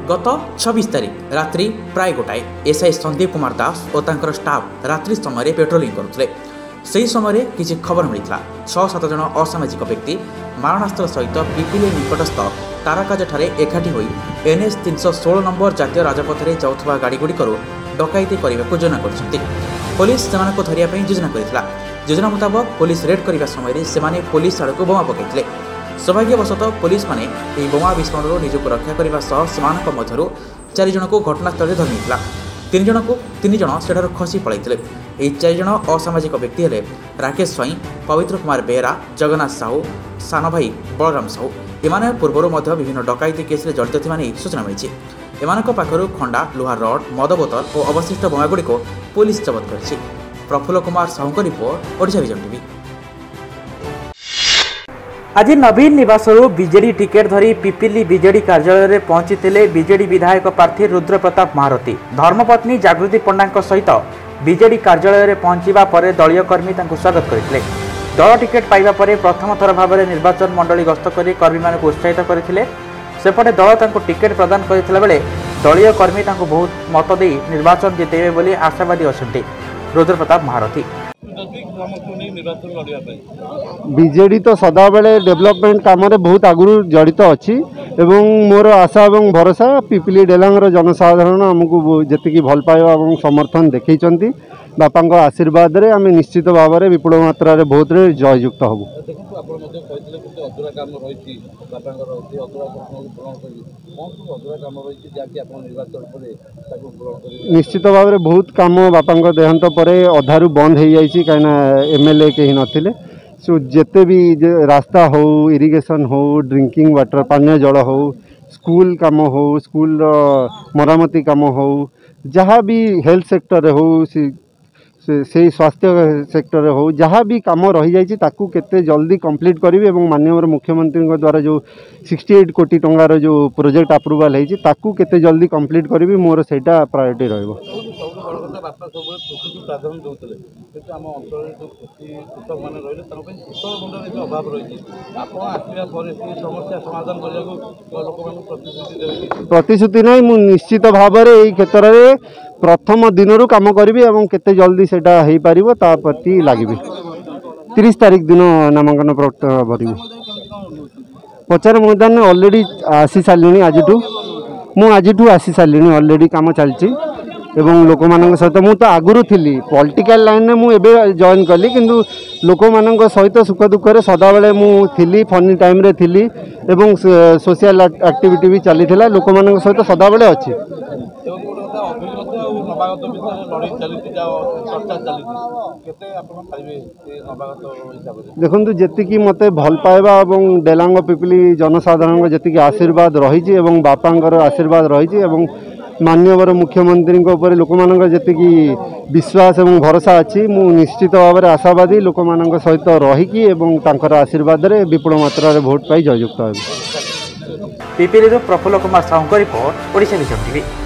गत 26 तारिख रात्रि प्राय गोटाए एसआई संदीप कुमार दास और तांकर स्टाफ रात्रि समय पेट्रोलिंग करुले। से समय किसी खबर मिलता 6-7 जन असामाजिक व्यक्ति मारणास्त्र सहित पिपिली निकटस्थ ताराकाजठार एकाठी होई एनएच 316 नंबर जातीय राजपथ में जाउथबा गाड़ीगुड़िक डकायती करने को योजना कर पुलिस से धरिया योजना कर योजना मुताबक पुलिस रेड करने समय से पुलिस आड़ को बोमा पकड़ते। सौभाग्यवशतः पुलिस माने यह बोमा विस्फोरण निजक रक्षा करने सह 4 जन को घटनास्थल में धरिता। 3 जन सेठार खसी पलैते। यह 4 जन असामाजिक व्यक्ति हेले राकेश स्वाई, पवित्र कुमार बेहरा, जगन्नाथ साहू, सान भाई बलराम साहू। एमाने पूर्वर विभिन्न डकायती केस जड़ित थिबा नै सूचना मिली। एमानक पाखरु खंडा, लुहा रड, मद बोतल और अवशिष्ट बोमागुड़िक पुलिस जबत कर। Prafulla Kumar Sahu report, Odisha vision TV. आज नवीन निवासरू बीजेडी टिकेट धरी पिपिली बीजेडी कार्यालय में पहुंची बीजेडी विधायक प्रार्थी रुद्र प्रताप महारथी। धर्मपत्नी जागृति पंडा सहित बीजेडी कार्यालय में पहुंचा पर दलीय कर्मी स्वागत करते। दल टिकेट पाइबा पर प्रथम थर भाव में निर्वाचन मंडली गस्त कर कर्मी मान उत्साहित करते। सेपटे दल टिकेट प्रदान करथिला बेले दलीय कर्मी बहुत मत दे निर्वाचन जितेबे बोली आशावादी अछंती रुद्र प्रताप महारथी। बीजेडी तो सदा बेले डेवलपमेंट काम रे बहुत आगु जड़ित अच्छी एवं मोर आशा और भरोसा पिपिली डेलांगर जनसाधारण आमको जी भल पाइबा और समर्थन देखते बापा आशीर्वाद रे आम निश्चित भाव में विपुल मात्रा रे बहुत जययुक्त हबू। निश्चित भाव में बहुत कम बापा देहांत पर अधारू बंद हो जाए कहीं एमएलए कहीं नथिले। सो जेते भी रास्ता हो, इरिगेशन हो, ड्रिंकिंग वाटर पानीय जल हो, स्कूल काम हो, स्कूल मरामती काम हो, जहाँ भी हेल्थ सेक्टर हो, से स्वास्थ्य सेक्टर हो, जहाँ भी कम रही जाइए ताकू केते जल्दी कंप्लीट करी एवं माननीय मुख्यमंत्री द्वारा जो 68 कोटी टंकार जो प्रोजेक्ट अप्रूवाल होती ताकू केते जल्दी कंप्लीट करी मोर सेटा प्रायोरिटी रहिबो। प्रतिश्रुति नहीं मु निश्चित भाव में यही क्षेत्र में प्रथम दिन कम करी और केते जल्दी सेटा हो पार ता प्रति लगे। 30 तारीख दिन नामांकन प्रवर्तन भरी प्रचार मैदान ऑलरेडी आसी सारे आज आसी सारे ऑलरेडी काम चलती एवं लोक मान सहित मु तो आगुरी थी पॉलिटिकल लाइन में मुझे जॉइन कली किंतु लोक मान सहित सुख दुख सदा बेले मुझी फनी टाइम रे थी एवं सोशल एक्टिविटी भी चली लोक मान सहित सदा बेले अच्छी। देखु जी मत भल पाइबा और डेलांग पिपिली जनसाधारण जी आशीर्वाद रही बापांर आशीर्वाद रही माननीय मुख्यमंत्री लोक मान जी विश्वास और भरोसा अच्छी मु निश्चित भाव में आशावादी लोक मान सहित रहीकि आशीर्वाद रे विपुल मात्रा भोट पाई जययुक्त। Pipili Prafulla Kumar Sahu report, Odisha vision TV.